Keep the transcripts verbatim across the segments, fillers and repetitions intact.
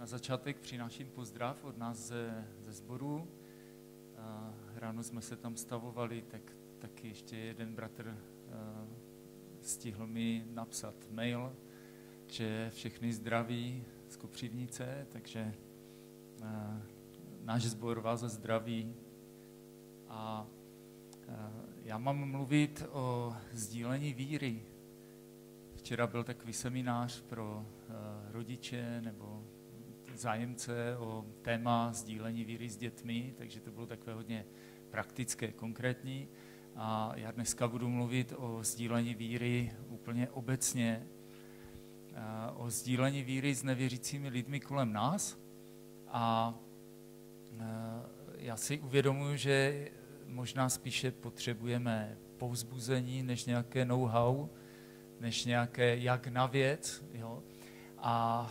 Na začátek přináším pozdrav od nás ze, ze sboru. Ráno jsme se tam stavovali, tak taky ještě jeden bratr stihl mi napsat mail, že všechny zdraví z Kopřivnice, takže náš sbor vás zdraví. A já mám mluvit o sdílení víry. Včera byl takový seminář pro rodiče nebo zájemce o téma sdílení víry s dětmi, takže to bylo takové hodně praktické, konkrétní. A já dneska budu mluvit o sdílení víry úplně obecně, o sdílení víry s nevěřícími lidmi kolem nás. A já si uvědomuji, že možná spíše potřebujeme povzbuzení než nějaké know-how, než nějaké jak na věc. Jo? A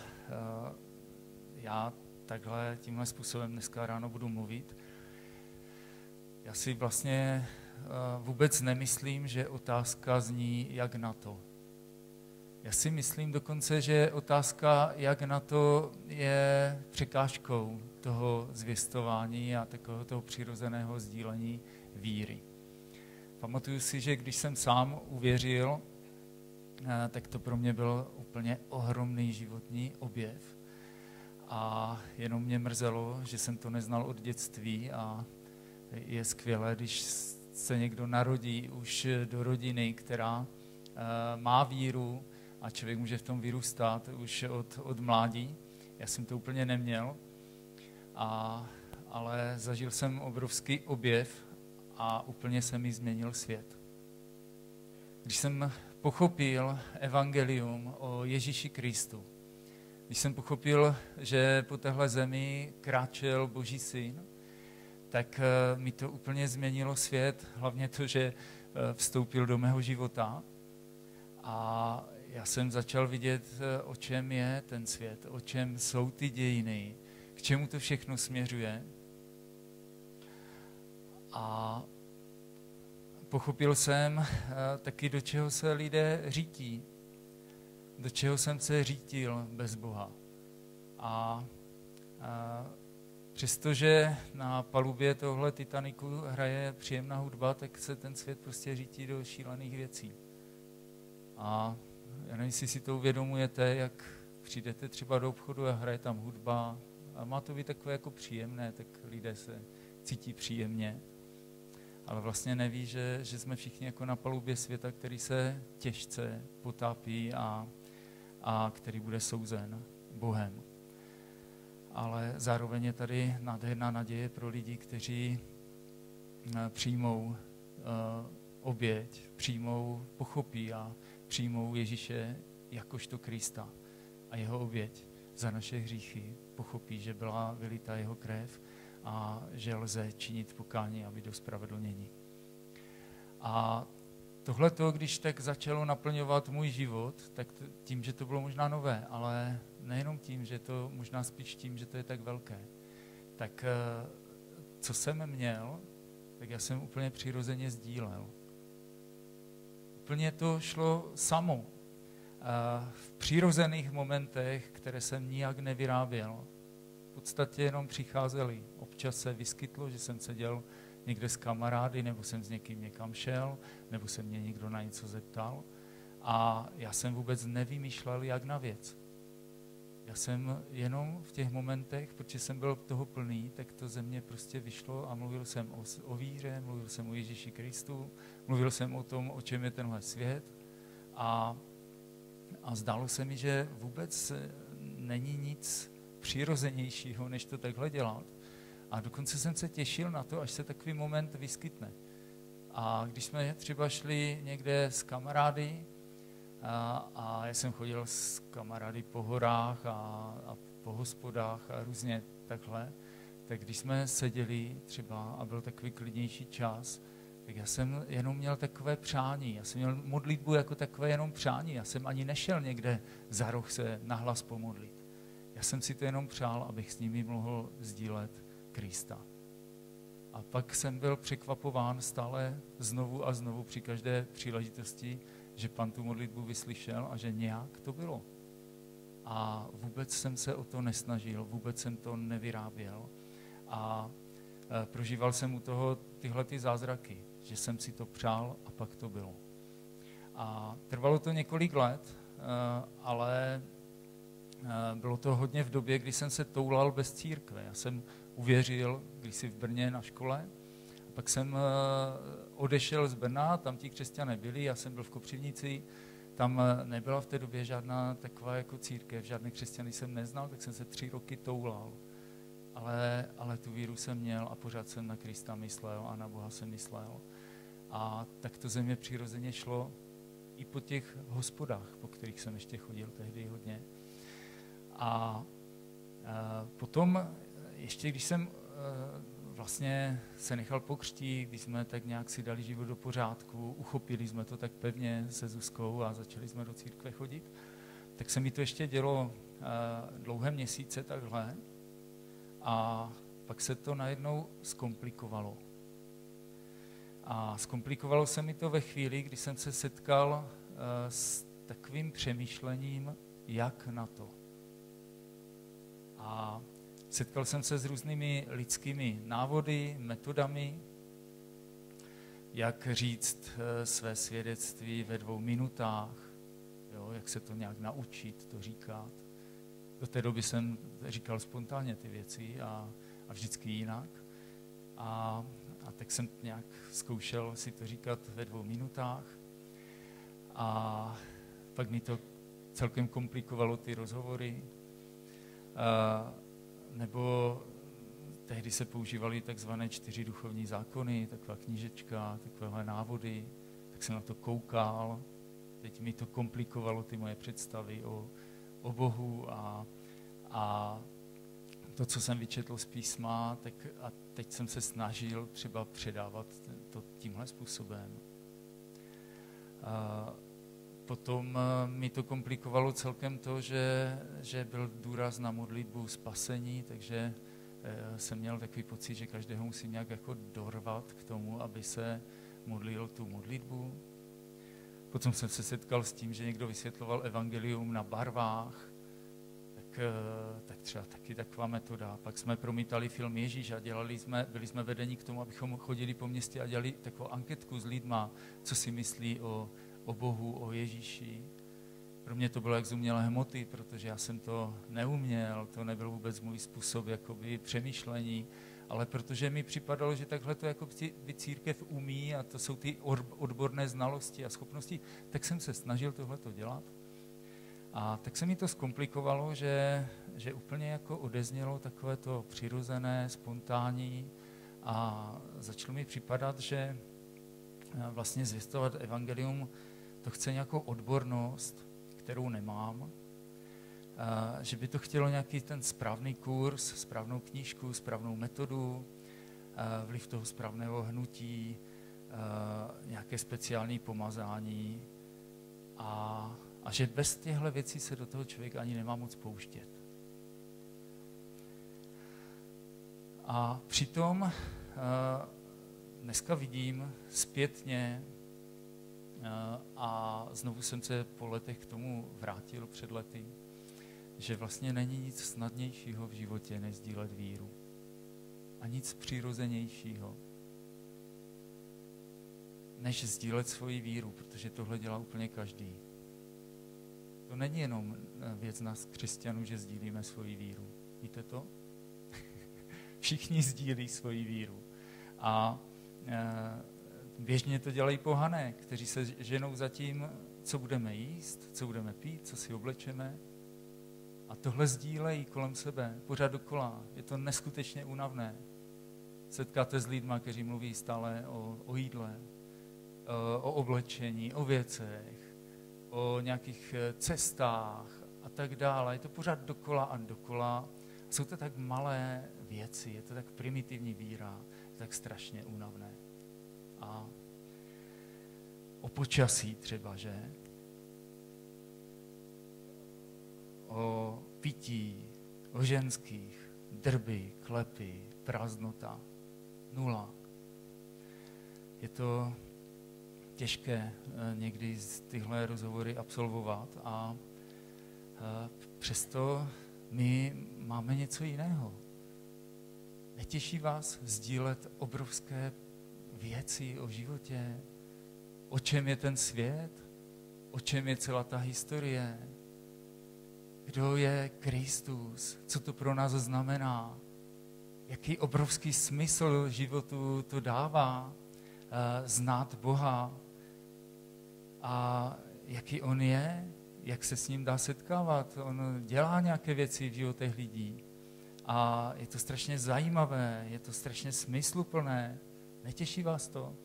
já takhle tímhle způsobem dneska ráno budu mluvit. Já si vlastně vůbec nemyslím, že otázka zní jak na to. Já si myslím dokonce, že otázka jak na to je překážkou toho zvěstování a takového toho přirozeného sdílení víry. Pamatuju si, že když jsem sám uvěřil, tak to pro mě byl úplně ohromný životní objev. A jenom mě mrzelo, že jsem to neznal od dětství a je skvělé, když se někdo narodí už do rodiny, která má víru a člověk může v tom vyrůstat už od, od mládí. Já jsem to úplně neměl, a, ale zažil jsem obrovský objev a úplně se mi změnil svět. Když jsem pochopil evangelium o Ježíši Kristu, když jsem pochopil, že po téhle zemi kráčel Boží syn, tak mi to úplně změnilo svět, hlavně to, že vstoupil do mého života. A já jsem začal vidět, o čem je ten svět, o čem jsou ty dějiny, k čemu to všechno směřuje. A pochopil jsem taky, do čeho se lidé řítí, do čeho jsem se řítil bez Boha. A, a přestože na palubě tohle Titaniku hraje příjemná hudba, tak se ten svět prostě řítí do šílených věcí. A já nevím, jestli si to uvědomujete, jak přijdete třeba do obchodu a hraje tam hudba a má to být takové jako příjemné, tak lidé se cítí příjemně. Ale vlastně neví, že, že jsme všichni jako na palubě světa, který se těžce potápí a, a který bude souzen Bohem. Ale zároveň je tady nádherná naděje pro lidi, kteří přijmou uh, oběť, přijmou, pochopí a přijmou Ježíše jakožto Krista a jeho oběť za naše hříchy. Pochopí, že byla vylita jeho krev a že lze činit pokání a být ospravedlněni. A tohleto, když tak začalo naplňovat můj život, tak tím, že to bylo možná nové, ale nejenom tím, že to možná spíš tím, že to je tak velké, tak co jsem měl, tak já jsem úplně přirozeně sdílel. Úplně to šlo samo. V přirozených momentech, které jsem nijak nevyráběl, v podstatě jenom přicházeli. Občas se vyskytlo, že jsem seděl někde s kamarády, nebo jsem s někým někam šel, nebo se mě někdo na něco zeptal. A já jsem vůbec nevymýšlel, jak na věc. Já jsem jenom v těch momentech, protože jsem byl toho plný, tak to ze mě prostě vyšlo a mluvil jsem o, o víře, mluvil jsem o Ježíši Kristu, mluvil jsem o tom, o čem je tenhle svět. A, a zdálo se mi, že vůbec není nic přirozenějšího, než to takhle dělat. A dokonce jsem se těšil na to, až se takový moment vyskytne. A když jsme třeba šli někde s kamarády, a, a já jsem chodil s kamarády po horách a, a po hospodách a různě takhle, tak když jsme seděli třeba a byl takový klidnější čas, tak já jsem jenom měl takové přání. Já jsem měl modlitbu jako takové jenom přání. Já jsem ani nešel někde za roh se nahlas pomodlit. Já jsem si to jenom přál, abych s nimi mohl sdílet Krista. A pak jsem byl překvapován stále znovu a znovu při každé příležitosti, že Pan tu modlitbu vyslyšel a že nějak to bylo. a vůbec jsem se o to nesnažil, vůbec jsem to nevyráběl. A prožíval jsem u toho tyhle ty zázraky, že jsem si to přál a pak to bylo. A trvalo to několik let, ale bylo to hodně v době, kdy jsem se toulal bez církve. Já jsem uvěřil, když jsi v Brně na škole, a pak jsem odešel z Brna, tam ti křesťané byli, já jsem byl v Kopřivnici, tam nebyla v té době žádná taková jako církev, žádné křesťany jsem neznal, tak jsem se tři roky toulal. Ale, ale tu víru jsem měl a pořád jsem na Krista myslel a na Boha jsem myslel. A tak to ze mě přirozeně šlo i po těch hospodách, po kterých jsem ještě chodil tehdy hodně. A, a potom, ještě když jsem vlastně se nechal pokřtít, když jsme tak nějak si dali život do pořádku, uchopili jsme to tak pevně se Zuzkou a začali jsme do církve chodit, tak se mi to ještě dělo dlouhé měsíce takhle. A pak se to najednou zkomplikovalo. A zkomplikovalo se mi to ve chvíli, kdy jsem se setkal uh, s takovým přemýšlením, jak na to. A setkal jsem se s různými lidskými návody, metodami, jak říct uh, své svědectví ve dvou minutách, jo, jak se to nějak naučit, to říkat. Do té doby jsem říkal spontánně ty věci a, a vždycky jinak. A, a tak jsem nějak zkoušel si to říkat ve dvou minutách. A pak mi to celkem komplikovalo ty rozhovory. A, nebo tehdy se používaly takzvané čtyři duchovní zákony, taková knížečka, takové návody. Tak jsem na to koukal. Teď mi to komplikovalo ty moje představy o o Bohu a, a to, co jsem vyčetl z písma, tak a teď jsem se snažil třeba předávat to tímhle způsobem. A potom mi to komplikovalo celkem to, že, že byl důraz na modlitbu spasení, takže jsem měl takový pocit, že každého musím nějak jako dorvat k tomu, aby se modlil tu modlitbu. Potom jsem se setkal s tím, že někdo vysvětloval evangelium na barvách, tak, tak třeba taky taková metoda. Pak jsme promítali film Ježíš a dělali jsme, byli jsme vedeni k tomu, abychom chodili po městě a dělali takovou anketku s lidma, co si myslí o, o Bohu, o Ježíši. Pro mě to bylo jak z umělé hmoty, protože já jsem to neuměl, to nebyl vůbec můj způsob jakoby přemýšlení, ale protože mi připadalo, že takhle to jako by církev umí a to jsou ty odborné znalosti a schopnosti, tak jsem se snažil tohleto dělat. A tak se mi to zkomplikovalo, že, že úplně jako odeznělo takové to přirozené, spontánní a začalo mi připadat, že vlastně zvěstovat evangelium to chce nějakou odbornost, kterou nemám, že by to chtělo nějaký ten správný kurz, správnou knížku, správnou metodu, vliv toho správného hnutí, nějaké speciální pomazání a, a že bez těchto věcí se do toho člověk ani nemá moc pouštět. A přitom dneska vidím zpětně a znovu jsem se po letech k tomu vrátil před lety, že vlastně není nic snadnějšího v životě, než sdílet víru. A nic přirozenějšího, než sdílet svoji víru, protože tohle dělá úplně každý. To není jenom věc nás křesťanů, že sdílíme svoji víru. Víte to? Všichni sdílí svoji víru. A e, běžně to dělají pohané, kteří se ženou za tím, co budeme jíst, co budeme pít, co si oblečeme. A tohle sdílejí kolem sebe, pořád dokola. Je to neskutečně únavné. Setkáte s lidma, kteří mluví stále o, o jídle, o oblečení, o věcech, o nějakých cestách a tak dále. Je to pořád dokola a dokola. Jsou to tak malé věci, je to tak primitivní víra, je to tak strašně únavné. A o počasí třeba, že? O pití, o ženských, drby, klepy, prázdnota, nula. Je to těžké někdy tyhle rozhovory absolvovat a, přesto my máme něco jiného. Netěší vás sdílet obrovské věci o životě? O čem je ten svět? O čem je celá ta historie? Kdo je Kristus? Co to pro nás znamená? Jaký obrovský smysl životu to dává? Znát Boha. A jaký on je? Jak se s ním dá setkávat? On dělá nějaké věci v životech lidí. A je to strašně zajímavé, je to strašně smysluplné. Netěší vás to?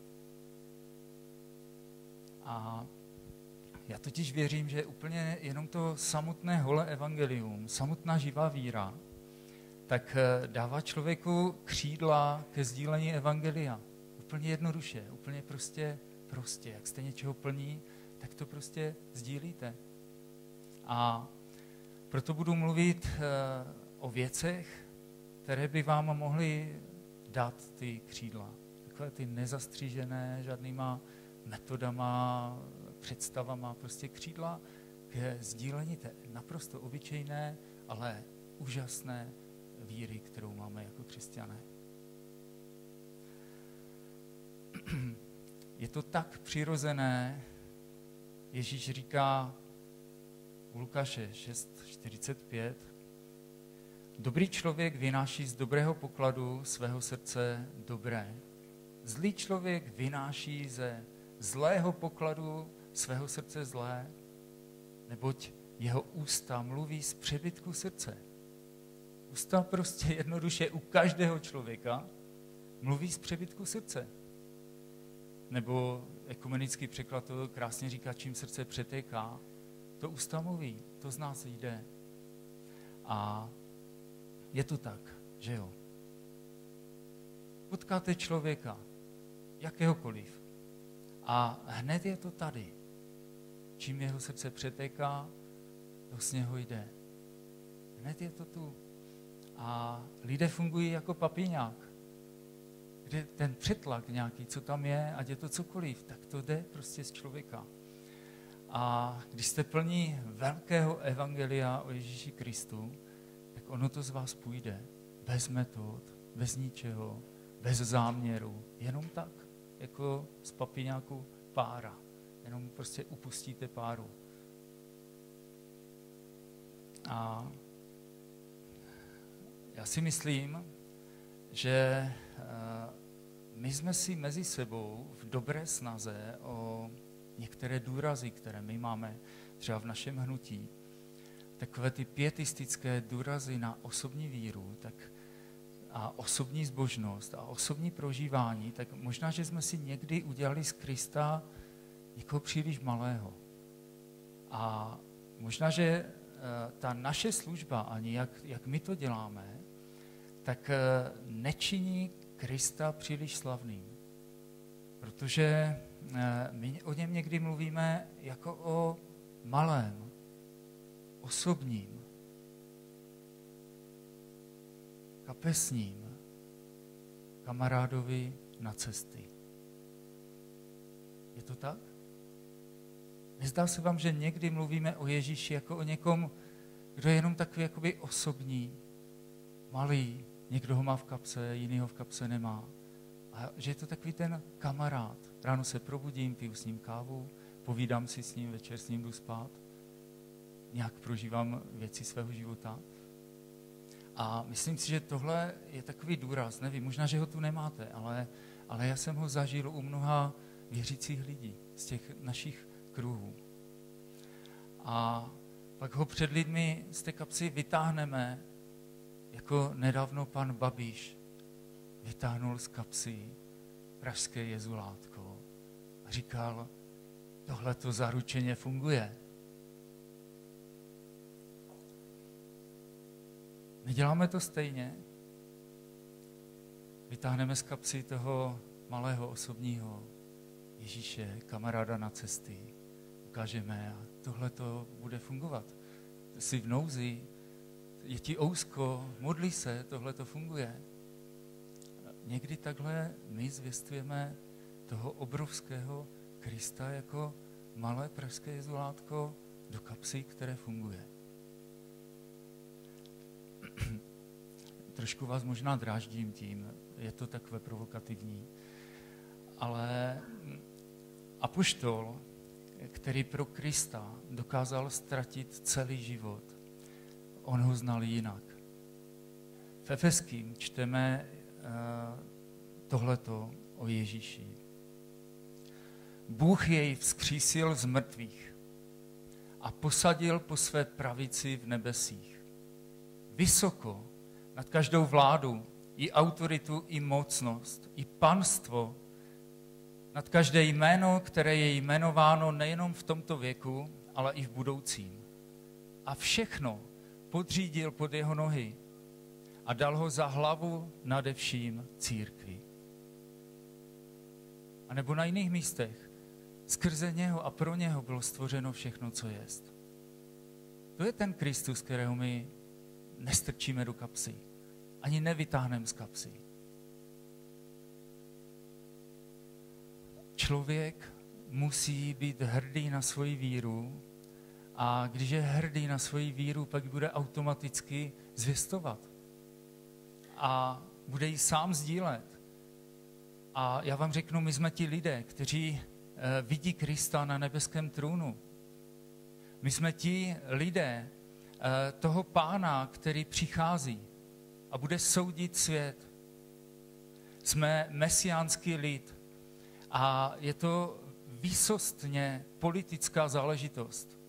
A já totiž věřím, že úplně jenom to samotné holé evangelium, samotná živá víra, tak dává člověku křídla ke sdílení evangelia. Úplně jednoduše, úplně prostě, prostě. Jak jste něčeho plní, tak to prostě sdílíte. A proto budu mluvit o věcech, které by vám mohly dát ty křídla. Takové ty nezastřížené žádnýma metodama, představama, prostě křídla ke sdílení té naprosto obyčejné, ale úžasné víry, kterou máme jako křesťané. Je to tak přirozené, Ježíš říká u Lukáše šest čtyřicet pět, dobrý člověk vynáší z dobrého pokladu svého srdce dobré. Zlý člověk vynáší ze zlého pokladu svého srdce zlé, neboť jeho ústa mluví z přebytku srdce. Ústa prostě jednoduše u každého člověka mluví z přebytku srdce. Nebo ekumenický překlad to krásně říká, čím srdce přetéká, to ústa mluví, to z nás jde. A je to tak, že jo? Potkáte člověka, jakéhokoliv, a hned je to tady. Čím jeho srdce přetéká, to z něho jde. Hned je to tu. A lidé fungují jako papíňák, kde ten přetlak nějaký, co tam je, ať je to cokoliv, tak to jde prostě z člověka. A když jste plní velkého evangelia o Ježíši Kristu, tak ono to z vás půjde. Bez metod, bez ničeho, bez záměru. Jenom tak, jako z papíňáku pára. Jenom prostě upustíte páru. A já si myslím, že my jsme si mezi sebou v dobré snaze o některé důrazy, které my máme třeba v našem hnutí, takové ty pietistické důrazy na osobní víru tak a osobní zbožnost a osobní prožívání, tak možná, že jsme si někdy udělali z Krista někoho příliš malého. A možná, že ta naše služba, ani jak, jak my to děláme, tak nečiní Krista příliš slavným. Protože my o něm někdy mluvíme jako o malém, osobním, kapesním kamarádovi na cesty. Je to tak? Nezdá se vám, že někdy mluvíme o Ježíši jako o někom, kdo je jenom takový jakoby osobní, malý, někdo ho má v kapse, jiný ho v kapse nemá. A že je to takový ten kamarád. Ráno se probudím, piju s ním kávu, povídám si s ním, večer s ním jdu spát, nějak prožívám věci svého života. A myslím si, že tohle je takový důraz, nevím, možná, že ho tu nemáte, ale, ale já jsem ho zažil u mnoha věřících lidí z těch našich kruhů. A pak ho před lidmi z té kapsy vytáhneme, jako nedávno pan Babiš vytáhnul z kapsy pražské jezulátko a říkal, tohle to zaručeně funguje. Neděláme to stejně. Vytáhneme z kapsy toho malého osobního Ježíše, kamaráda na cesty. Ukážeme a tohle to bude fungovat. Jsi v nouzi, je ti ousko, modli se, tohle to funguje. Někdy takhle my zvěstujeme toho obrovského Krista jako malé pražské jezulátko do kapsy, které funguje. trošku vás možná dráždím tím, je to takové provokativní, ale apoštol, který pro Krista dokázal ztratit celý život, on ho znal jinak. V Efeským čteme uh, tohleto o Ježíši. Bůh jej vzkřísil z mrtvých a posadil po své pravici v nebesích. Vysoko nad každou vládu, i autoritu, i mocnost, i panstvo, nad každé jméno, které je jmenováno nejenom v tomto věku, ale i v budoucím. A všechno podřídil pod jeho nohy a dal ho za hlavu nade vším církvi. A nebo na jiných místech, skrze něho a pro něho bylo stvořeno všechno, co jest. To je ten Kristus, kterého my nestrčíme do kapsy, ani nevytáhneme z kapsy. Člověk musí být hrdý na svoji víru a když je hrdý na svoji víru, pak bude automaticky zvěstovat a bude ji sám sdílet. A já vám řeknu, my jsme ti lidé, kteří eh, vidí Krista na nebeském trůnu. My jsme ti lidé eh, toho Pána, který přichází a bude soudit svět. Jsme mesiánský lid a je to výsostně politická záležitost.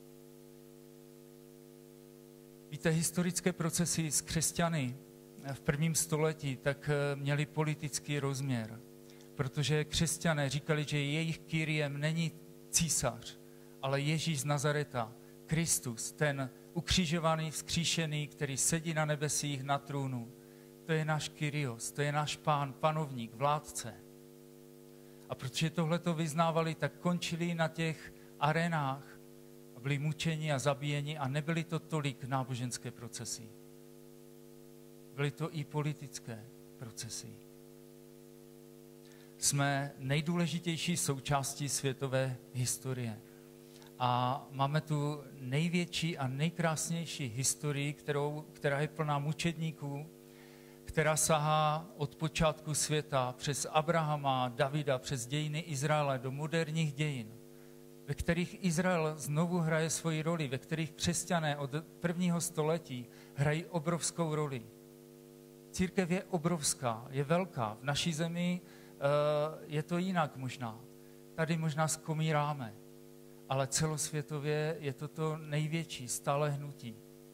Víte, historické procesy s křesťany v prvním století tak měly politický rozměr, protože křesťané říkali, že jejich Kyriem není císař, ale Ježíš z Nazareta, Kristus, ten ukřižovaný, vzkříšený, který sedí na nebesích na trůnu. To je náš Kyrios, to je náš pán, panovník, vládce. A protože tohleto vyznávali, tak končili na těch arenách a byli mučeni a zabíjeni a nebyly to tolik náboženské procesy. Byly to i politické procesy. Jsme nejdůležitější součástí světové historie. A máme tu největší a nejkrásnější historii, kterou, která je plná mučedníků, která sahá od počátku světa přes Abrahama, Davida, přes dějiny Izraele do moderních dějin, ve kterých Izrael znovu hraje svoji roli, ve kterých křesťané od prvního století hrají obrovskou roli. Církev je obrovská, je velká. V naší zemi uh, je to jinak možná. Tady možná skomíráme, ale celosvětově je to to největší stále hnutí.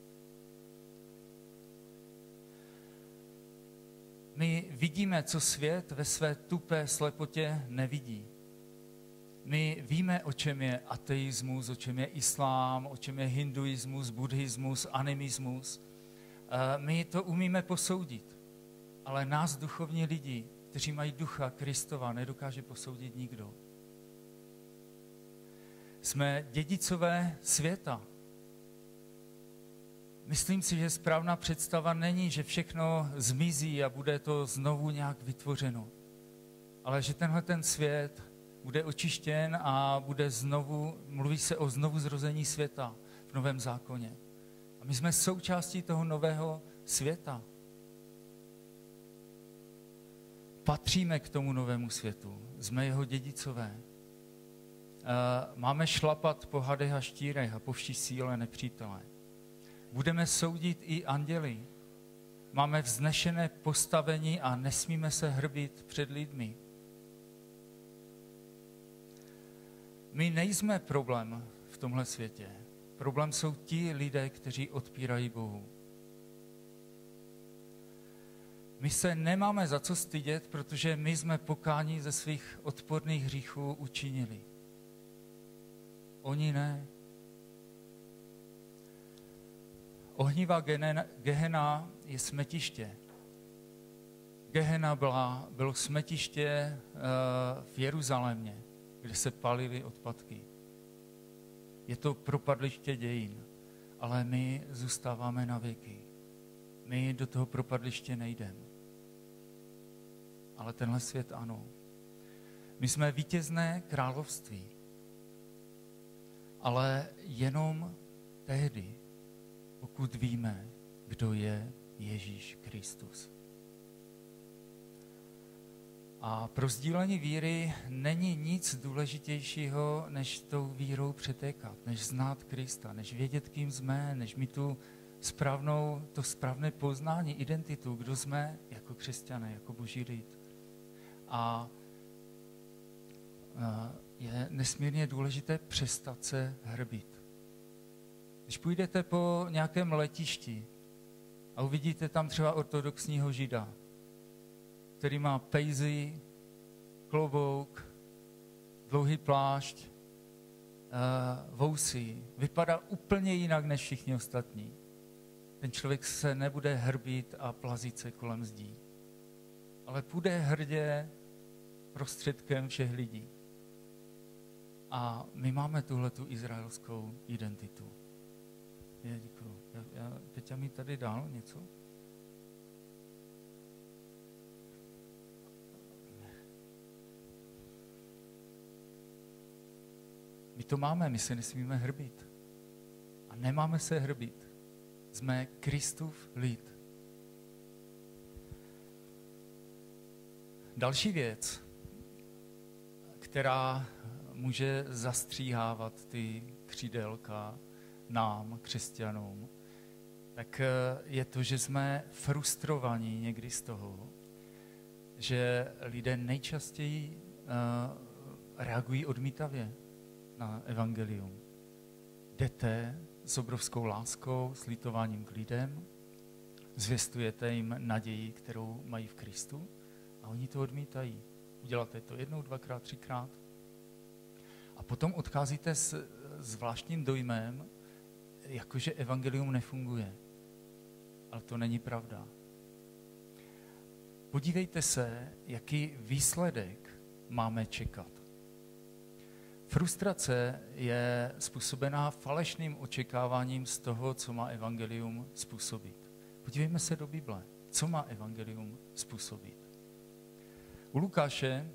My vidíme, co svět ve své tupé slepotě nevidí. My víme, o čem je ateismus, o čem je islám, o čem je hinduismus, buddhismus, animismus. My to umíme posoudit, ale nás, duchovní lidi, kteří mají ducha Kristova, nedokáže posoudit nikdo. Jsme dědicové světa. Myslím si, že správná představa není, že všechno zmizí a bude to znovu nějak vytvořeno. Ale že tenhle ten svět bude očištěn a bude znovu, mluví se o znovu zrození světa v Novém zákoně. A my jsme součástí toho nového světa. Patříme k tomu novému světu, jsme jeho dědicové. Máme šlapat po hadech a štírech a po vší síle nepřítele. Budeme soudit i anděly. Máme vznešené postavení a nesmíme se hrbit před lidmi. My nejsme problém v tomhle světě. Problém jsou ti lidé, kteří odpírají Bohu. My se nemáme za co stydět, protože my jsme pokání ze svých odporných hříchů učinili. Oni ne. Ohnivá Gehena je smetiště. Gehena byla, bylo smetiště uh, v Jeruzalémě, kde se palily odpadky. Je to propadliště dějin, ale my zůstáváme na věky. My do toho propadliště nejdeme. Ale tenhle svět ano. My jsme vítězné království. Ale jenom tehdy, pokud víme, kdo je Ježíš Kristus. A pro sdílení víry není nic důležitějšího, než tou vírou přetékat, než znát Krista, než vědět, kým jsme, než mít tu správnou, to správné poznání, identitu, kdo jsme jako křesťané, jako boží lid. A je nesmírně důležité přestat se hrbit. Když půjdete po nějakém letišti a uvidíte tam třeba ortodoxního žida, který má pejzy, klobouk, dlouhý plášť, vousy, vypadá úplně jinak než všichni ostatní. Ten člověk se nebude hrbit a plazit se kolem zdí, ale půjde hrdě prostředkem všech lidí. A my máme tuhletu izraelskou identitu. Já děkuju. Já, já, Peťa mi tady dal něco? My to máme, my se nesmíme hrbit. A nemáme se hrbit. Jsme Kristův lid. Další věc, která může zastříhávat ty křídelka nám, křesťanům, tak je to, že jsme frustrovaní někdy z toho, že lidé nejčastěji reagují odmítavě na evangelium. Jdete s obrovskou láskou, s litováním k lidem, zvěstujete jim naději, kterou mají v Kristu, a oni to odmítají. Uděláte to jednou, dvakrát, třikrát. A potom odcházíte s zvláštním dojmem, jakože evangelium nefunguje. Ale to není pravda. Podívejte se, jaký výsledek máme čekat. Frustrace je způsobená falešným očekáváním z toho, co má evangelium způsobit. Podívejme se do Bible. Co má evangelium způsobit? U Lukáše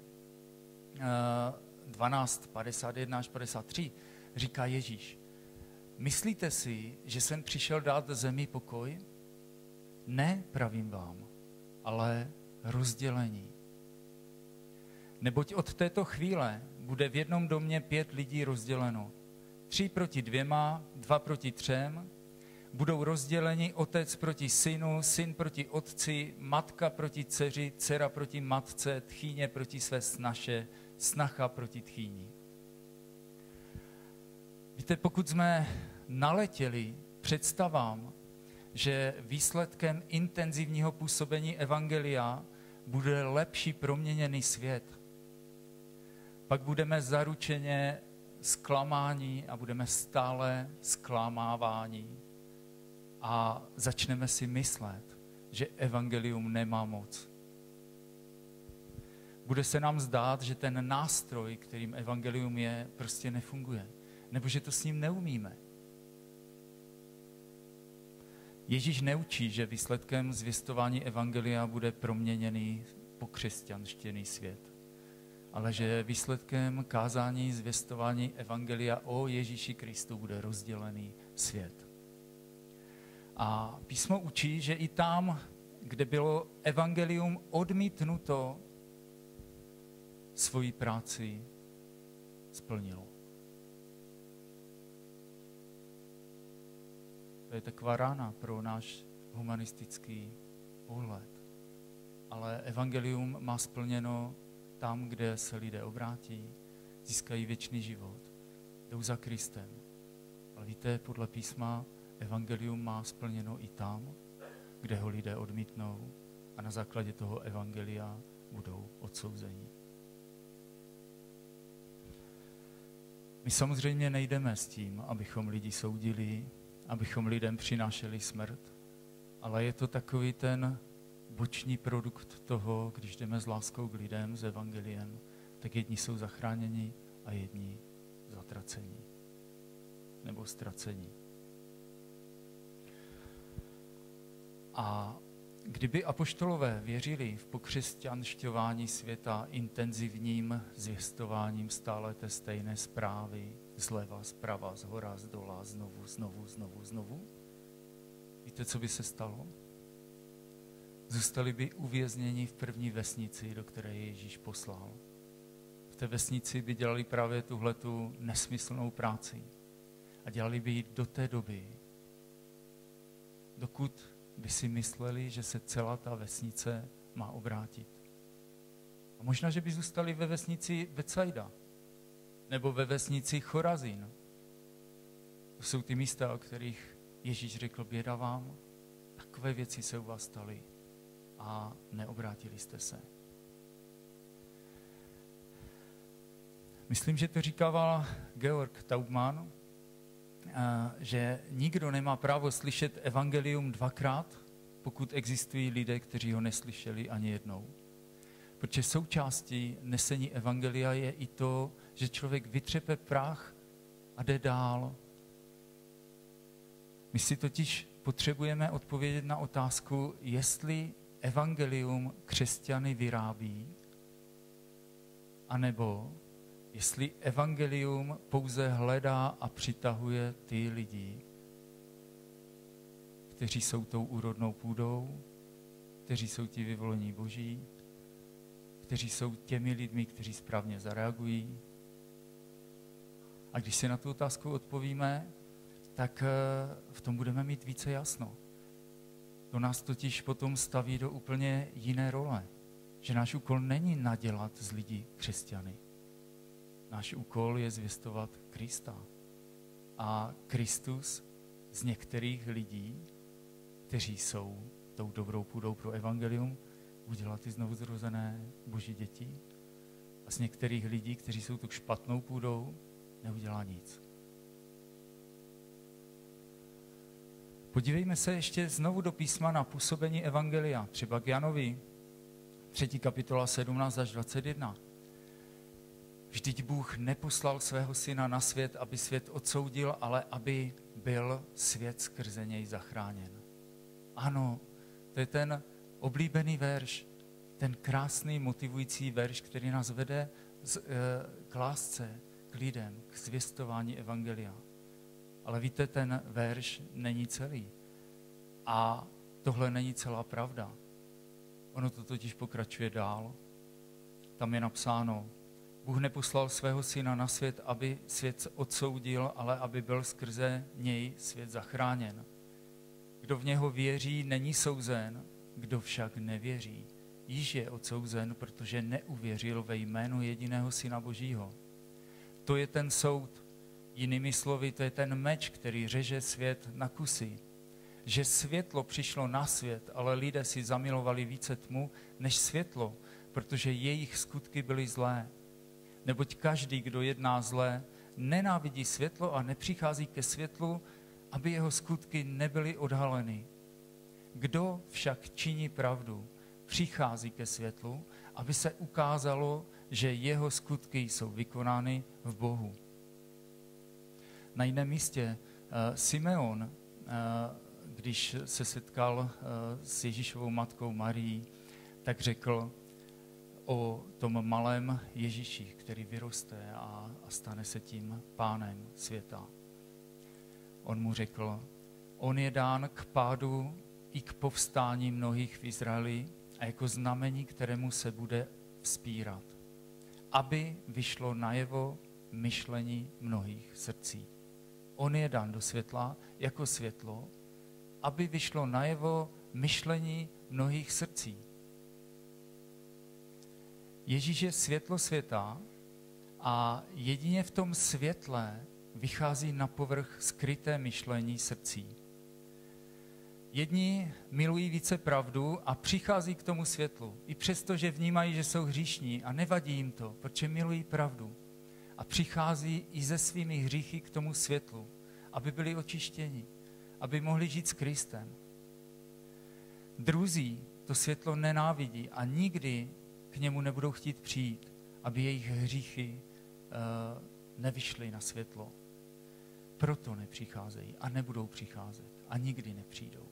dvanáct, padesát jedna až padesát tři říká Ježíš: myslíte si, že jsem přišel dát zemi pokoj? Ne, pravím vám, ale rozdělení. Neboť od této chvíle bude v jednom domě pět lidí rozděleno. Tři proti dvěma, dva proti třem. Budou rozděleni otec proti synu, syn proti otci, matka proti dceři, dcera proti matce, tchýně proti své snaše, snacha proti tchýni. Víte, pokud jsme naletěli představám, že výsledkem intenzivního působení evangelia bude lepší proměněný svět, pak budeme zaručeně zklamáni a budeme stále zklamáváni a začneme si myslet, že evangelium nemá moc. Bude se nám zdát, že ten nástroj, kterým evangelium je, prostě nefunguje. Nebo že to s ním neumíme. Ježíš neučí, že výsledkem zvěstování evangelia bude proměněný pokřesťanštěný svět, ale že výsledkem kázání, zvěstování evangelia o Ježíši Kristu bude rozdělený svět. A písmo učí, že i tam, kde bylo evangelium odmítnuto, svoji práci splnilo. To je taková rána pro náš humanistický pohled. Ale evangelium má splněno tam, kde se lidé obrátí, získají věčný život, jdou za Kristem. Ale víte, podle písma evangelium má splněno i tam, kde ho lidé odmítnou a na základě toho evangelia budou odsouzeni. My samozřejmě nejdeme s tím, abychom lidi soudili, abychom lidem přinášeli smrt, ale je to takový ten boční produkt toho, když jdeme s láskou k lidem, s evangeliem, tak jedni jsou zachráněni a jedni zatracení nebo ztracení. A kdyby apoštolové věřili v pokřesťanšťování světa intenzivním zvěstováním stále té stejné zprávy, zleva, zprava, zhora, zdola, znovu, znovu, znovu, znovu, víte, co by se stalo? zůstali by uvězněni v první vesnici, do které je Ježíš poslal. V té vesnici by dělali právě tuhletu nesmyslnou práci. A dělali by ji do té doby, dokud by si mysleli, že se celá ta vesnice má obrátit. A možná, že by zůstali ve vesnici Betsaida nebo ve vesnici Chorazín. To jsou ty místa, o kterých Ježíš řekl, běda vám, takové věci se u vás staly a neobrátili jste se. Myslím, že to říkával Georg Taubman, že nikdo nemá právo slyšet evangelium dvakrát, pokud existují lidé, kteří ho neslyšeli ani jednou. Protože součástí nesení evangelia je i to, že člověk vytřepe prach a jde dál. My si totiž potřebujeme odpovědět na otázku, jestli evangelium křesťany vyrábí, anebo jestli evangelium pouze hledá a přitahuje ty lidi, kteří jsou tou úrodnou půdou, kteří jsou ti vyvolení Boží, kteří jsou těmi lidmi, kteří správně zareagují. A když si na tu otázku odpovíme, tak v tom budeme mít více jasno. To nás totiž potom staví do úplně jiné role. Že náš úkol není nadělat z lidí křesťany. Náš úkol je zvěstovat Krista. A Kristus z některých lidí, kteří jsou tou dobrou půdou pro evangelium, udělá ty znovuzrozené Boží děti. A z některých lidí, kteří jsou tu špatnou půdou, neudělá nic. Podívejme se ještě znovu do písma na působení evangelia, třeba k Janovi, třetí kapitola sedmnáct až dvacet jedna. Vždyť Bůh neposlal svého syna na svět, aby svět odsoudil, ale aby byl svět skrze něj zachráněn. Ano, to je ten oblíbený verš, ten krásný motivující verš, který nás vede z, e, k lásce, k lidem, k zvěstování evangelia. Ale víte, ten verš není celý. A tohle není celá pravda. Ono to totiž pokračuje dál. Tam je napsáno, Bůh neposlal svého syna na svět, aby svět odsoudil, ale aby byl skrze něj svět zachráněn. Kdo v něho věří, není souzen, kdo však nevěří, již je odsouzen, protože neuvěřil ve jméno jediného syna Božího. To je ten soud. Jinými slovy, to je ten meč, který řeže svět na kusy. Že světlo přišlo na svět, ale lidé si zamilovali více tmu než světlo, protože jejich skutky byly zlé. Neboť každý, kdo jedná zlé, nenávidí světlo a nepřichází ke světlu, aby jeho skutky nebyly odhaleny. Kdo však činí pravdu, přichází ke světlu, aby se ukázalo, že jeho skutky jsou vykonány v Bohu. Na jiném místě uh, Simeon, uh, když se setkal uh, s Ježíšovou matkou Marií, tak řekl o tom malém Ježíši, který vyroste a, a stane se tím pánem světa. On mu řekl, on je dán k pádu i k povstání mnohých v Izraeli a jako znamení, kterému se bude vzpírat, aby vyšlo najevo myšlení mnohých srdcí. On je dán do světla jako světlo, aby vyšlo najevo myšlení mnohých srdcí. Ježíš je světlo světa a jedině v tom světle vychází na povrch skryté myšlení srdcí. Jedni milují více pravdu a přichází k tomu světlu, i přesto, že vnímají, že jsou hříšní a nevadí jim to, protože milují pravdu. A přichází i se svými hříchy k tomu světlu, aby byli očištěni, aby mohli žít s Kristem. Druzí to světlo nenávidí a nikdy k němu nebudou chtít přijít, aby jejich hříchy uh, nevyšly na světlo. Proto nepřicházejí a nebudou přicházet a nikdy nepřijdou.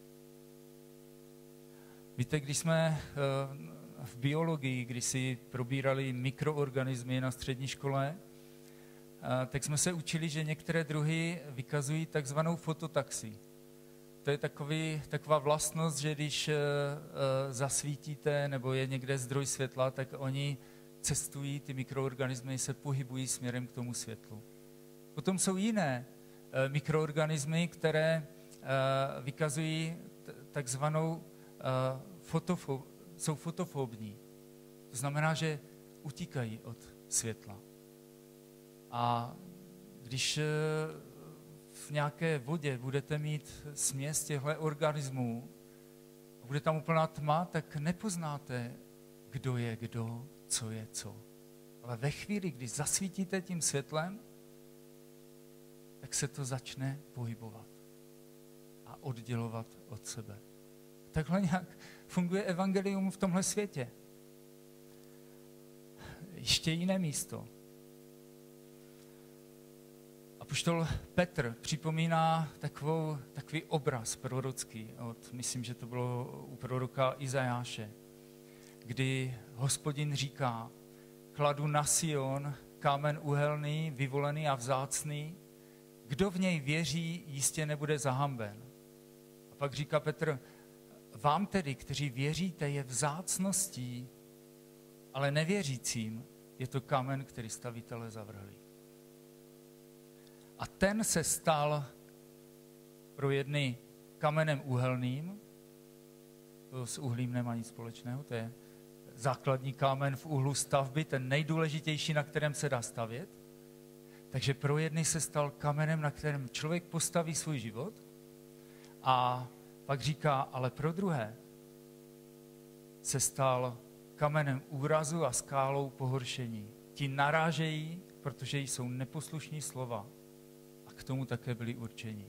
Víte, když jsme uh, v biologii, když si probírali mikroorganismy na střední škole, uh, tak jsme se učili, že některé druhy vykazují takzvanou fototaxi. to je takový, taková vlastnost, že když uh, uh, zasvítíte nebo je někde zdroj světla, tak oni cestují, ty mikroorganismy se pohybují směrem k tomu světlu. Potom jsou jiné uh, mikroorganismy, které uh, vykazují t- takzvanou uh, fotofo- jsou fotofobní. To znamená, že utíkají od světla. A když uh, v nějaké vodě budete mít směs těchto organismů a bude tam úplná tma, tak nepoznáte, kdo je kdo, co je co. Ale ve chvíli, kdy zasvítíte tím světlem, tak se to začne pohybovat a oddělovat od sebe. Takhle nějak funguje evangelium v tomhle světě. Ještě jiné místo. Apoštol Petr připomíná takovou, takový obraz prorocký, od, myslím, že to bylo u proroka Izajáše, kdy Hospodin říká, kladu na Sion kámen uhelný, vyvolený a vzácný, kdo v něj věří, jistě nebude zahamben. A pak říká Petr, vám tedy, kteří věříte, je vzácností, ale nevěřícím je to kámen, který stavitelé zavrhli. A ten se stal pro jedny kamenem úhelným, to s uhlím nemá nic společného, to je základní kámen v úhlu stavby, ten nejdůležitější, na kterém se dá stavět. Takže pro jedny se stal kamenem, na kterém člověk postaví svůj život. A pak říká, ale pro druhé se stal kamenem úrazu a skálou pohoršení. Ti narážejí, protože jsou neposlušní slova. A k tomu také byli určeni.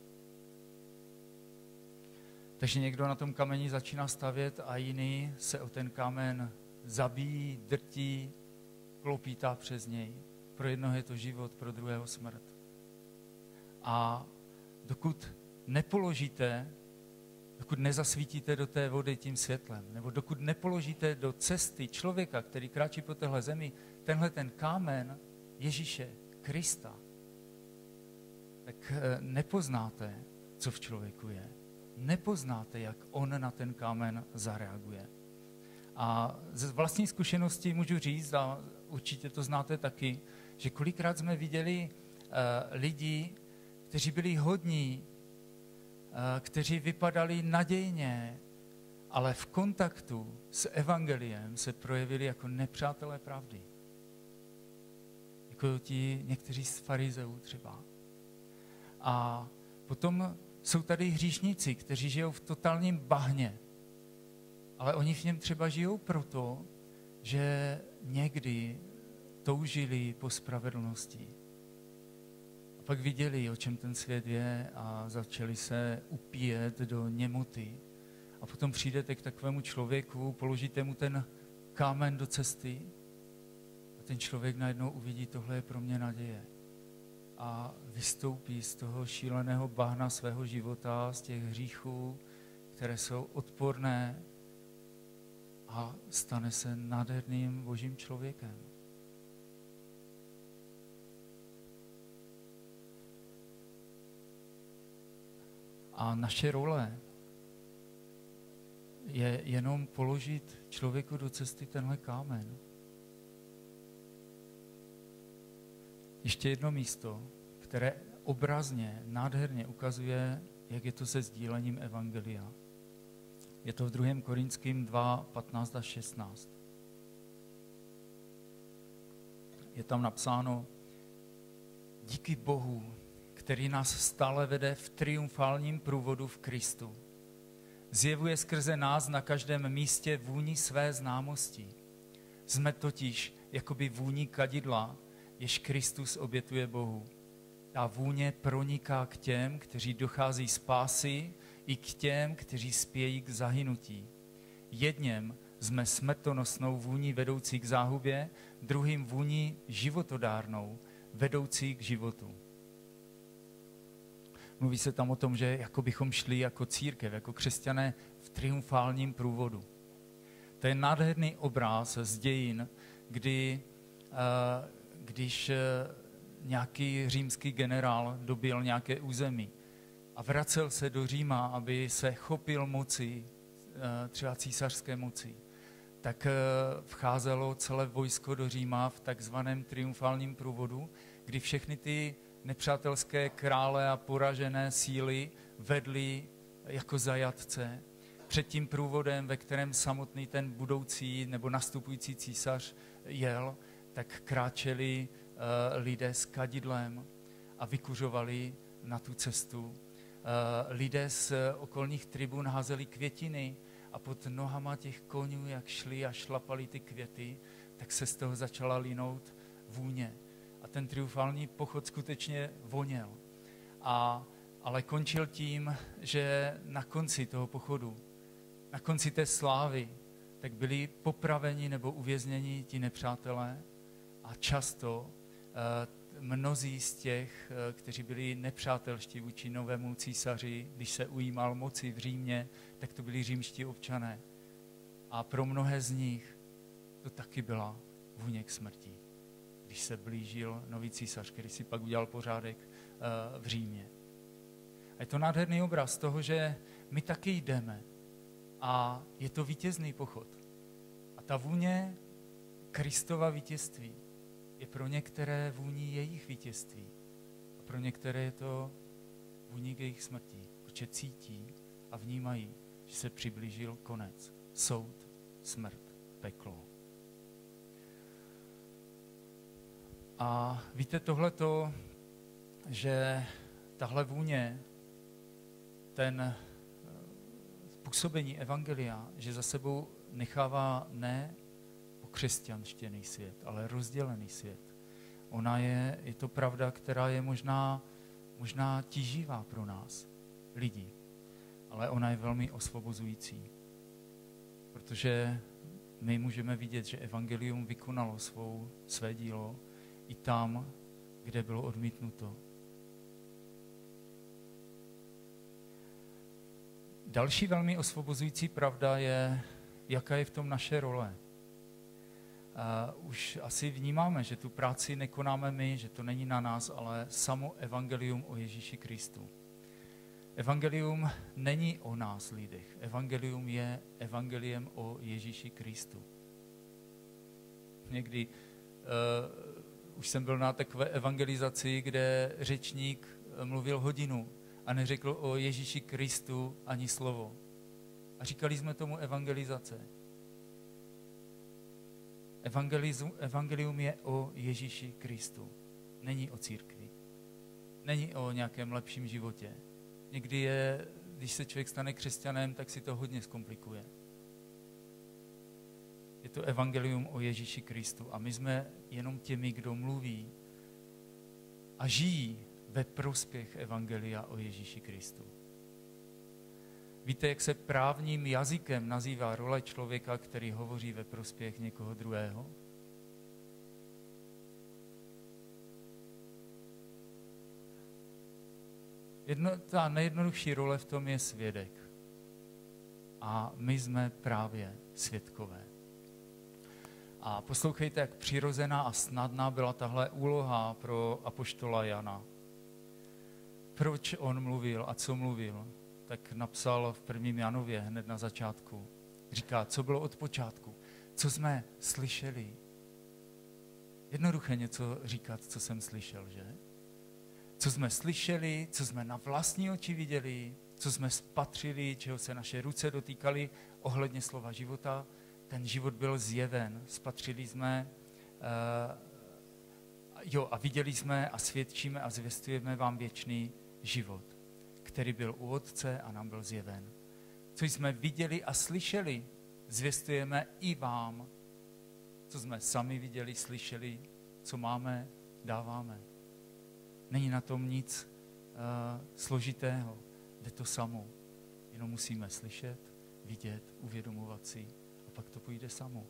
Takže někdo na tom kameni začíná stavět a jiný se o ten kámen zabíjí, drtí, klopítá přes něj. Pro jednoho je to život, pro druhého smrt. A dokud nepoložíte, dokud nezasvítíte do té vody tím světlem, nebo dokud nepoložíte do cesty člověka, který kráčí po téhle zemi, tenhle ten kámen Ježíše, Krista, tak nepoznáte, co v člověku je. Nepoznáte, jak on na ten kámen zareaguje. A ze vlastní zkušenosti můžu říct, a určitě to znáte taky, že kolikrát jsme viděli uh, lidi, kteří byli hodní, uh, kteří vypadali nadějně, ale v kontaktu s evangeliem se projevili jako nepřátelé pravdy. Jako ti někteří z farizeů třeba. A potom jsou tady hříšníci, kteří žijou v totálním bahně, ale oni v něm třeba žijou proto, že někdy toužili po spravedlnosti. A pak viděli, o čem ten svět je a začali se upíjet do němoty. A potom přijdete k takovému člověku, položíte mu ten kámen do cesty a ten člověk najednou uvidí, tohle je pro mě naděje. A vystoupí z toho šíleného bahna svého života, z těch hříchů, které jsou odporné, a stane se nádherným božím člověkem. A naše role je jenom položit člověku do cesty tenhle kámen. Ještě jedno místo, které obrazně, nádherně ukazuje, jak je to se sdílením evangelia. Je to v druhém Korinským dva, patnáct a šestnáct. Je tam napsáno, díky Bohu, který nás stále vede v triumfálním průvodu v Kristu. Zjevuje skrze nás na každém místě vůni své známosti. Jsme totiž jakoby vůni kadidla, jež Kristus obětuje Bohu. Ta vůně proniká k těm, kteří dochází spásy, i k těm, kteří spějí k zahynutí. Jedněm jsme smrtonosnou vůní vedoucí k záhubě, druhým vůní životodárnou, vedoucí k životu. Mluví se tam o tom, že jako bychom šli jako církev, jako křesťané v triumfálním průvodu. To je nádherný obraz z dějin, kdy, když nějaký římský generál dobil nějaké území a vracel se do Říma, aby se chopil moci, třeba císařské moci, tak vcházelo celé vojsko do Říma v takzvaném triumfálním průvodu, kdy všechny ty nepřátelské krále a poražené síly vedly jako zajatce před tím průvodem, ve kterém samotný ten budoucí nebo nastupující císař jel, tak kráčeli uh, lidé s kadidlem a vykuřovali na tu cestu. Uh, lidé z okolních tribun házeli květiny a pod nohama těch konňů, jak šli a šlapali ty květy, tak se z toho začala linout vůně. A ten triumfální pochod skutečně voněl. A, ale končil tím, že na konci toho pochodu, na konci té slávy, tak byli popraveni nebo uvězněni ti nepřátelé a často uh, mnozí z těch, uh, kteří byli nepřátelští vůči novému císaři, když se ujímal moci v Římě, tak to byli římští občané. A pro mnohé z nich to taky byla vůně k smrti, když se blížil nový císař, který si pak udělal pořádek uh, v Římě. A je to nádherný obraz toho, že my taky jdeme a je to vítězný pochod. A ta vůně Kristova vítězství je pro některé vůní jejich vítězství. A pro některé je to vůní k jejich smrti, protože cítí a vnímají, že se přiblížil konec. Soud, smrt, peklo. A víte tohleto, že tahle vůně, ten působení evangelia, že za sebou nechává ne pokřesťanštěný svět, ale rozdělený svět. Ona je, je to pravda, která je možná, možná tíživá pro nás, lidi, ale ona je velmi osvobozující, protože my můžeme vidět, že evangelium vykonalo svou, své dílo i tam, kde bylo odmítnuto. Další velmi osvobozující pravda je, jaká je v tom naše role. Uh, už asi vnímáme, že tu práci nekonáme my, že to není na nás, ale samo evangelium o Ježíši Kristu. Evangelium není o nás lidech. Evangelium je evangeliem o Ježíši Kristu. Někdy uh, už jsem byl na takové evangelizaci, kde řečník mluvil hodinu a neřekl o Ježíši Kristu ani slovo. A říkali jsme tomu evangelizace. Evangelium je o Ježíši Kristu. Není o církvi. Není o nějakém lepším životě. Někdy je, když se člověk stane křesťanem, tak si to hodně zkomplikuje. Je to evangelium o Ježíši Kristu. A my jsme jenom těmi, kdo mluví a žijí ve prospěch evangelia o Ježíši Kristu. Víte, jak se právním jazykem nazývá role člověka, který hovoří ve prospěch někoho druhého? Jedno, ta nejjednodušší role v tom je svědek. A my jsme právě svědkové. A poslouchejte, jak přirozená a snadná byla tahle úloha pro apoštola Jana. Proč on mluvil a co mluvil? Tak napsal v prvním Janově hned na začátku. Říká, co bylo od počátku, co jsme slyšeli. Jednoduché něco říkat, co jsem slyšel, že? Co jsme slyšeli, co jsme na vlastní oči viděli, co jsme spatřili, čeho se naše ruce dotýkaly ohledně slova života. Ten život byl zjeven, spatřili jsme uh, jo, a viděli jsme a svědčíme a zvěstujeme vám věčný život, který byl u Otce a nám byl zjeven. Co jsme viděli a slyšeli, zvěstujeme i vám. Co jsme sami viděli, slyšeli, co máme, dáváme. Není na tom nic uh, složitého, jde to samo. Jenom musíme slyšet, vidět, uvědomovat si a pak to půjde samo.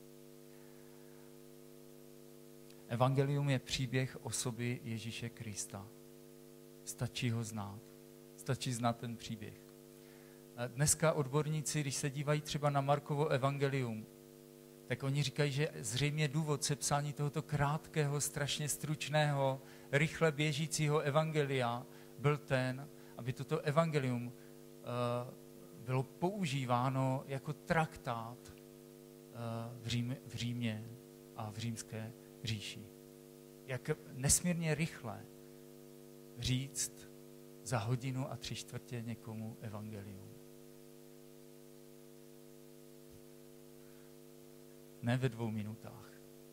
Evangelium je příběh osoby Ježíše Krista. Stačí ho znát. Stačí znát ten příběh. Dneska odborníci, když se dívají třeba na Markovo evangelium, tak oni říkají, že zřejmě důvod sepsání tohoto krátkého, strašně stručného, rychle běžícího evangelia byl ten, aby toto evangelium bylo používáno jako traktát v Římě, v Římě a v římské říši. Jak nesmírně rychle říct za hodinu a tři čtvrtě někomu evangelium. Ne ve dvou minutách.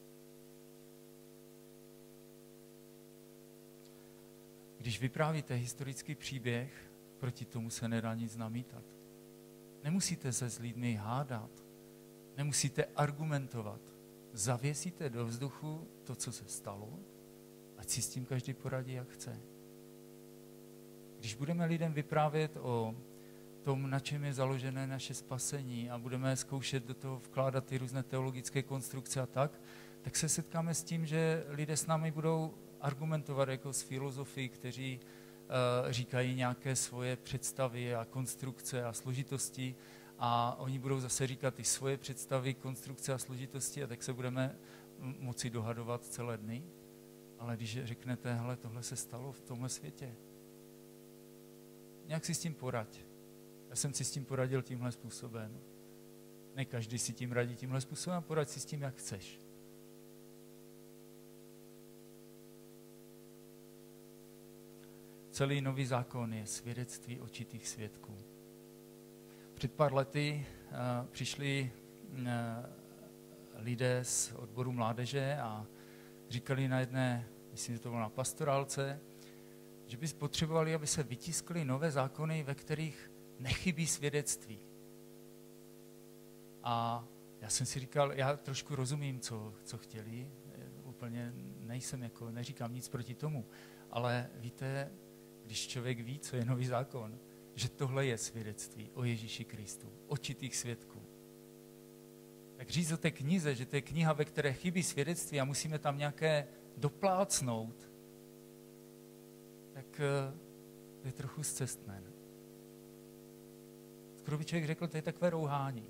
Když vyprávíte historický příběh, proti tomu se nedá nic namítat. Nemusíte se s lidmi hádat, nemusíte argumentovat. Zavěsíte do vzduchu to, co se stalo, ať si s tím každý poradí, jak chce. Když budeme lidem vyprávět o tom, na čem je založené naše spasení a budeme zkoušet do toho vkládat ty různé teologické konstrukce a tak, tak se setkáme s tím, že lidé s námi budou argumentovat jako s filozofy, kteří uh, říkají nějaké svoje představy a konstrukce a složitosti a oni budou zase říkat i svoje představy, konstrukce a složitosti a tak se budeme moci dohadovat celé dny. Ale když řeknete, hele, tohle se stalo v tomhle světě, nějak si s tím poraď. Já jsem si s tím poradil tímhle způsobem. Ne každý si tím radí tímhle způsobem, poraď si s tím, jak chceš. Celý nový zákon je svědectví očitých svědků. Před pár lety uh, přišli uh, lidé z odboru mládeže a říkali na jedné, myslím, že to bylo na pastorálce, že by potřebovali, aby se vytiskly nové zákony, ve kterých nechybí svědectví. A já jsem si říkal, já trošku rozumím, co, co chtěli, úplně nejsem, jako, neříkám nic proti tomu, ale víte, když člověk ví, co je nový zákon, že tohle je svědectví o Ježíši Kristu, očitých svědků. Tak říct o té knize, že to je kniha, ve které chybí svědectví a musíme tam nějaké doplácnout, tak to je trochu zcestné. Skoro by člověk řekl, to je takové rouhání.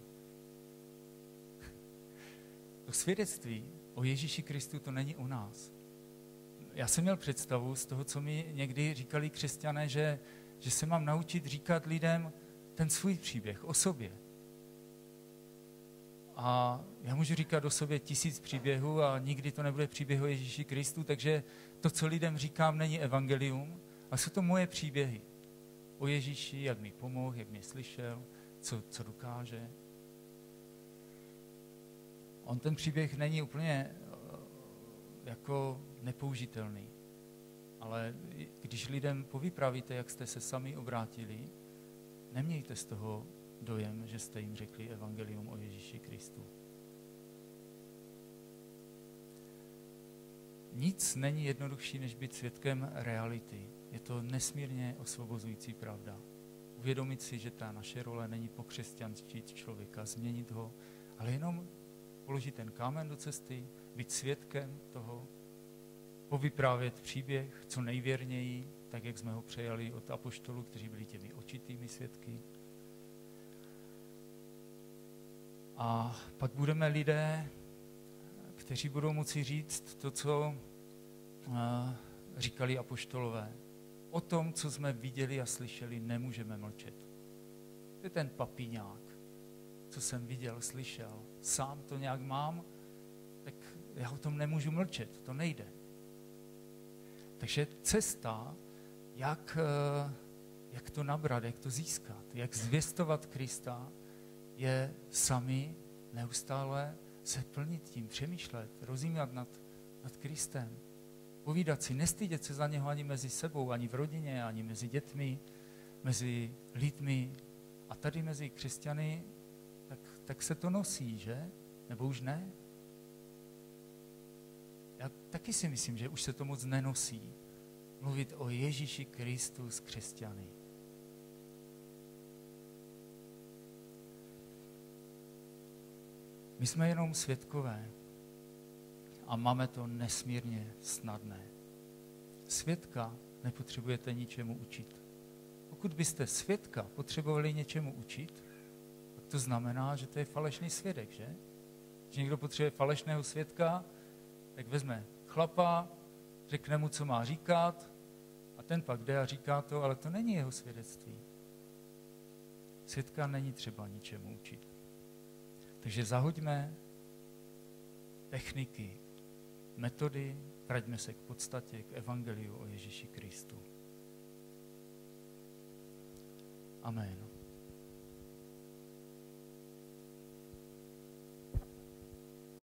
To svědectví o Ježíši Kristu to není o nás. Já jsem měl představu z toho, co mi někdy říkali křesťané, že, že se mám naučit říkat lidem ten svůj příběh o sobě. A já můžu říkat o sobě tisíc příběhů a nikdy to nebude příběh o Ježíši Kristu, takže to, co lidem říkám, není evangelium, ale jsou to moje příběhy o Ježíši, jak mi pomohl, jak mě slyšel, co, co dokáže. On ten příběh není úplně jako nepoužitelný, ale když lidem povyprávíte, jak jste se sami obrátili, nemějte z toho dojem, že jste jim řekli evangelium o Ježíši Kristu. Nic není jednodušší, než být svědkem reality. Je to nesmírně osvobozující pravda. Uvědomit si, že ta naše role není pokřesťančit člověka, změnit ho, ale jenom položit ten kámen do cesty, být svědkem toho, povyprávět příběh co nejvěrněji, tak jak jsme ho přejali od apoštolů, kteří byli těmi očitými svědky. A pak budeme lidé, kteří budou moci říct to, co uh, říkali apoštolové. O tom, co jsme viděli a slyšeli, nemůžeme mlčet. To je ten papíňák, co jsem viděl, slyšel. Sám to nějak mám, tak já o tom nemůžu mlčet, to nejde. Takže cesta, jak, jak to nabrat, jak to získat, jak zvěstovat Krista, je sami neustále se plnit tím, přemýšlet, rozjímat nad, nad Kristem, povídat si, nestydět se za něho ani mezi sebou, ani v rodině, ani mezi dětmi, mezi lidmi a tady mezi křesťany, tak, tak se to nosí, že? Nebo už ne? Já taky si myslím, že už se to moc nenosí. Mluvit o Ježíši Kristu s křesťany. My jsme jenom svědkové a máme to nesmírně snadné. Svědka nepotřebujete ničemu učit. Pokud byste svědka potřebovali něčemu učit, tak to znamená, že to je falešný svědek, že? Když někdo potřebuje falešného svědka, tak vezme chlapa, řekne mu, co má říkat a A ten pak jde a říká to, ale to není jeho svědectví. Svědka není třeba ničemu učit. Takže zahoďme techniky, metody, vraťme se k podstatě, k evangeliu o Ježíši Kristu. Amen.